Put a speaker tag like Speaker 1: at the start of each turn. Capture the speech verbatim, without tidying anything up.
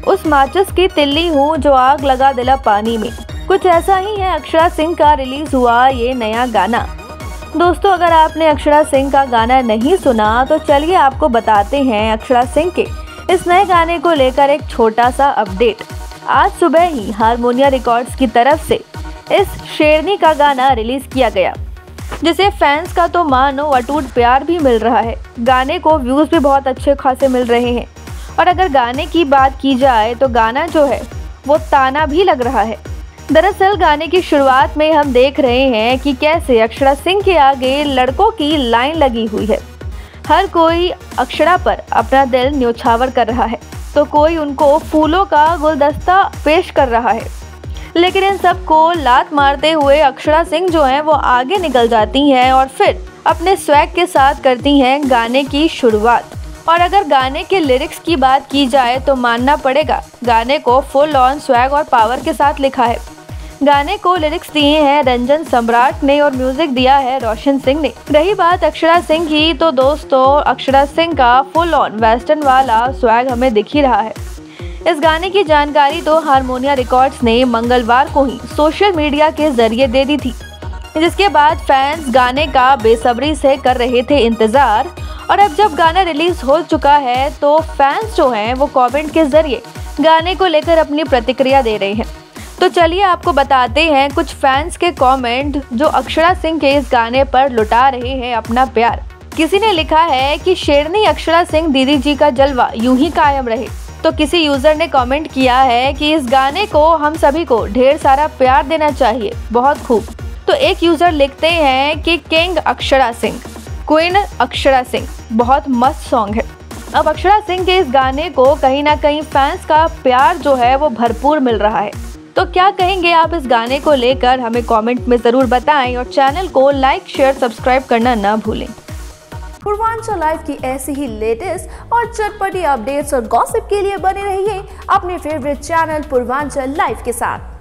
Speaker 1: उस माचिस की तिल्ली हूँ जो आग लगा दिला पानी में। कुछ ऐसा ही है अक्षरा सिंह का रिलीज हुआ ये नया गाना। दोस्तों, अगर आपने अक्षरा सिंह का गाना नहीं सुना तो चलिए आपको बताते हैं अक्षरा सिंह के इस नए गाने को लेकर एक छोटा सा अपडेट। आज सुबह ही हारमोनिया रिकॉर्ड्स की तरफ से इस शेरनी का गाना रिलीज किया गया, जिसे फैंस का तो मानो अटूट प्यार भी मिल रहा है। गाने को व्यूज भी बहुत अच्छे खासे मिल रहे हैं और अगर गाने की बात की जाए तो गाना जो है वो ताना भी लग रहा है। दरअसल गाने की शुरुआत में हम देख रहे हैं कि कैसे अक्षरा सिंह के आगे लड़कों की लाइन लगी हुई है। हर कोई अक्षरा पर अपना दिल न्योछावर कर रहा है तो कोई उनको फूलों का गुलदस्ता पेश कर रहा है, लेकिन इन सब को लात मारते हुए अक्षरा सिंह जो हैं वो आगे निकल जाती हैं और फिर अपने स्वैग के साथ करती हैं गाने की शुरुआत। और अगर गाने के लिरिक्स की बात की जाए तो मानना पड़ेगा गाने को फुल ऑन स्वैग और पावर के साथ लिखा है। गाने को लिरिक्स दिए हैं रंजन सम्राट ने और म्यूजिक दिया है रोशन सिंह ने। रही बात अक्षरा सिंह की तो दोस्तों, अक्षरा सिंह का फुल ऑन वेस्टर्न वाला स्वैग हमें दिख ही रहा है। इस गाने की जानकारी तो हारमोनिया रिकॉर्ड्स ने मंगलवार को ही सोशल मीडिया के जरिए दे दी थी, जिसके बाद फैंस गाने का बेसब्री से कर रहे थे इंतजार। और अब जब गाना रिलीज हो चुका है तो फैंस जो हैं वो कमेंट के जरिए गाने को लेकर अपनी प्रतिक्रिया दे रहे हैं। तो चलिए आपको बताते हैं कुछ फैंस के कमेंट जो अक्षरा सिंह के इस गाने पर लुटा रहे हैं अपना प्यार। किसी ने लिखा है कि शेरनी अक्षरा सिंह दीदी जी का जलवा यूं ही कायम रहे। तो किसी यूजर ने कमेंट किया है कि इस गाने को हम सभी को ढेर सारा प्यार देना चाहिए, बहुत खूब। तो एक यूजर लिखते हैं कि किंग अक्षरा सिंह, क्वीन अक्षरा सिंह, बहुत मस्त सॉन्ग है। अब अक्षरा सिंह के इस गाने को कहीं ना कहीं फैंस का प्यार जो है वो भरपूर मिल रहा है। तो क्या कहेंगे आप इस गाने को लेकर, हमें कमेंट में ज़रूर बताएं और चैनल को लाइक शेयर सब्सक्राइब करना ना भूलें।
Speaker 2: पूर्वांचल लाइव की ऐसी ही लेटेस्ट और चटपटी अपडेट्स और गॉसिप के लिए बने रहिए अपने फेवरेट चैनल पूर्वांचल लाइव के साथ।